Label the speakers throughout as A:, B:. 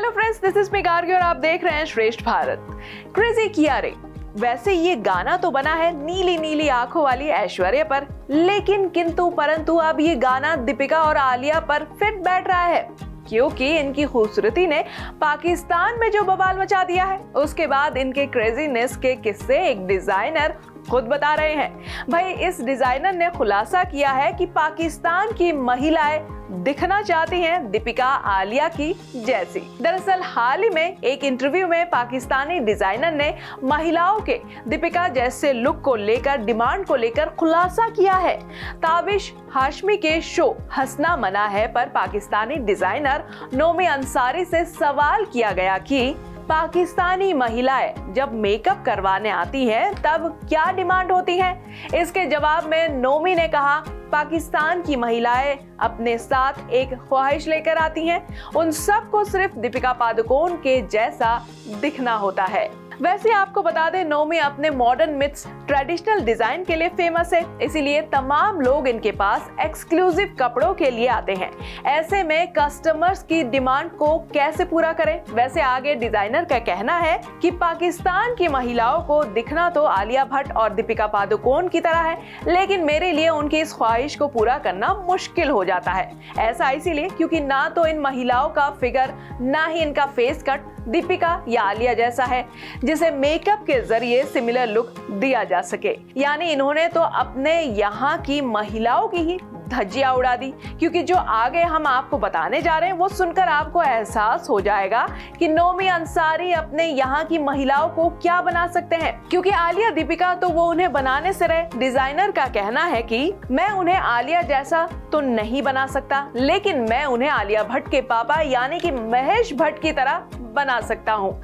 A: Hello friends, this is me Gargi और आप देख रहे हैं श्रेष्ठ भारत। क्रेजी किया रे। वैसे ये गाना तो बना है नीली नीली आंखों वाली ऐश्वर्या पर, लेकिन किंतु परंतु अब ये गाना दीपिका और आलिया पर फिट बैठ रहा है, क्योंकि इनकी खूबसूरती ने पाकिस्तान में जो बवाल मचा दिया है, उसके बाद इनके क्रेजीनेस के किस्से एक डिजाइनर खुद बता रहे हैं। भाई, इस डिजाइनर ने खुलासा किया है कि पाकिस्तान की महिलाएं दिखना चाहती हैं दीपिका आलिया की जैसी। दरअसल हाल ही में एक इंटरव्यू में पाकिस्तानी डिजाइनर ने महिलाओं के दीपिका जैसे लुक को लेकर, डिमांड को लेकर खुलासा किया है। ताबिश हाशमी के शो हंसना मना है पर पाकिस्तानी डिजाइनर नोमी अंसारी से सवाल किया गया कि पाकिस्तानी महिलाएं जब मेकअप करवाने आती हैं तब क्या डिमांड होती है। इसके जवाब में नोमी ने कहा, पाकिस्तान की महिलाएं अपने साथ एक ख्वाहिश लेकर आती हैं, उन सबको सिर्फ दीपिका पादुकोण के जैसा दिखना होता है। वैसे आपको बता दें, नोमी अपने मॉडर्न मिथ्स ट्रेडिशनल डिजाइन के लिए फेमस है, इसीलिए तमाम लोग इनके पास एक्सक्लूसिव कपड़ों के लिए आते हैं। ऐसे में कस्टमर्स की डिमांड को कैसे पूरा करें। वैसे आगे डिजाइनर का कहना है कि पाकिस्तान की महिलाओं को दिखना तो आलिया भट्ट और दीपिका पादुकोण की तरह है, लेकिन मेरे लिए उनकी इस ख्वाहिश को पूरा करना मुश्किल हो जाता है। ऐसा इसीलिए क्योंकि ना तो इन महिलाओं का फिगर, ना ही इनका फेस कट दीपिका या आलिया जैसा है जिसे मेकअप के जरिए सिमिलर लुक दिया जा सके। यानी इन्होंने तो अपने यहाँ की महिलाओं की ही धज्जियां उड़ा दी, क्योंकि जो आगे हम आपको बताने जा रहे हैं वो सुनकर आपको एहसास हो जाएगा कि नोमी अंसारी अपने यहाँ की महिलाओं को क्या बना सकते हैं। क्योंकि आलिया दीपिका तो वो उन्हें बनाने से रहे। डिजाइनर का कहना है कि मैं उन्हें आलिया जैसा तो नहीं बना सकता, लेकिन मैं उन्हें आलिया भट्ट के पापा यानी कि महेश भट्ट की तरह बना सकता हूँ।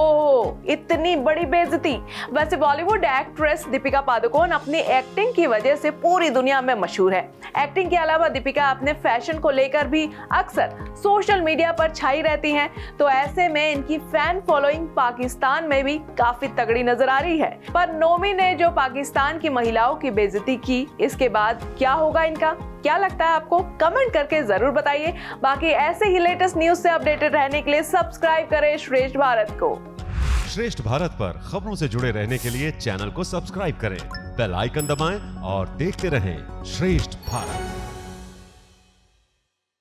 A: ओह, इतनी बड़ी बेइज्जती। वैसे बॉलीवुड एक्ट्रेस दीपिका पादुकोण अपनी एक्टिंग की वजह से पूरी दुनिया में मशहूर है। एक्टिंग के अलावा दीपिका अपने फैशन को लेकर भी अक्सर सोशल मीडिया पर छाई रहती हैं, तो ऐसे में इनकी फैन फॉलोइंग पाकिस्तान में भी काफी तगड़ी नजर आ रही है। पर नोमी ने जो पाकिस्तान की महिलाओं की बेइज्जती की, इसके बाद क्या होगा इनका, क्या लगता है आपको? कमेंट करके जरूर बताइए। बाकी ऐसे ही लेटेस्ट न्यूज से अपडेटेड रहने के लिए सब्सक्राइब करें श्रेष्ठ भारत को।
B: श्रेष्ठ भारत पर खबरों से जुड़े रहने के लिए चैनल को सब्सक्राइब करें, बेल आइकन दबाएं और देखते रहें श्रेष्ठ भारत।